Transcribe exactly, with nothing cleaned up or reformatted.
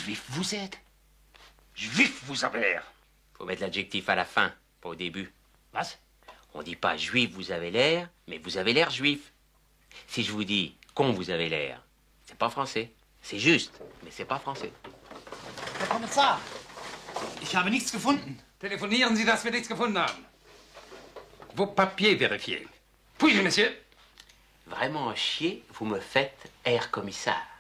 Juif vous êtes? Juif vous avez l'air. Faut mettre l'adjectif à la fin, pas au début. Was? On dit pas juif vous avez l'air, mais vous avez l'air juif. Si je vous dis con vous avez l'air, c'est pas français. C'est juste, mais c'est pas français. Herr Kommissar, ich habe nichts gefunden. Telefonieren Sie, dass wir nichts gefunden haben. Vos papiers vérifiés. Puis-je, monsieur? Vraiment chier, vous me faites, Herr Commissaire.